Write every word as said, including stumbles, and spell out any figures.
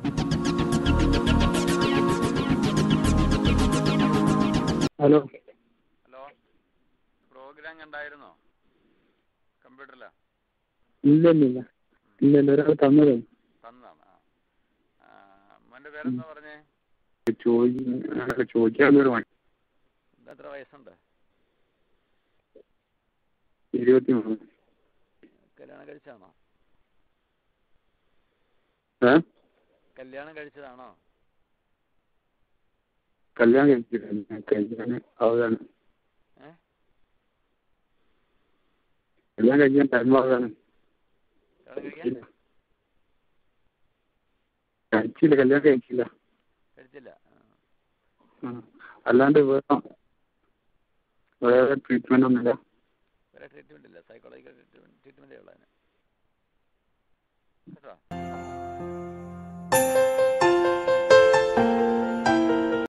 Hello hello, programme കണ്ടായിരുന്നോ കമ്പ്യൂട്ടറിലാ? ഇല്ല ഇല്ല ഇല്ല ഇല്ല ഒരാൾ തന്നതേ. തന്നതാണ്. ആ മോൻ്റെ പേരെന്താ പറഞ്ഞേ? ചോദിക്കാൻ ഒരു മണി. എത്ര വയസ്സുണ്ട്? ഇരുപത്തി മൂന്ന്. കല്യാണം കഴിച്ചതാണോ? ഏ കല്യാണം കഴിച്ചതാണോ? കല്യാണം കഴിച്ചില്ല, കഴിക്കാൻ ആവുകയാണ്. ഏ കല്യാണം കഴിക്കാൻ ടൈമാവുകയാണ്. കഴിച്ചില്ല, കല്യാണം കഴിച്ചില്ല. കഴിച്ചില്ല. അല്ലാണ്ട് വേറെ വേറെ ട്രീറ്റ്മെന്റ് ഒന്നുമില്ല. വേറെ ട്രീറ്റ്മെന്റ് ഇല്ല, സൈക്കോളജിക്കൽ ട്രീറ്റ്മെന്റ് ട്രീറ്റ്മെന്റേ ഉള്ളതിന് കേട്ടോ.